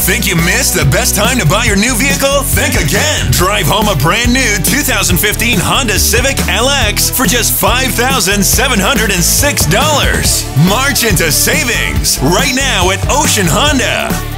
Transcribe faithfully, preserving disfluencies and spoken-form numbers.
Think you missed the best time to buy your new vehicle? Think again. Drive home a brand new two thousand fifteen Honda Civic L X for just five thousand seven hundred six dollars. March into savings right now at Ocean Honda.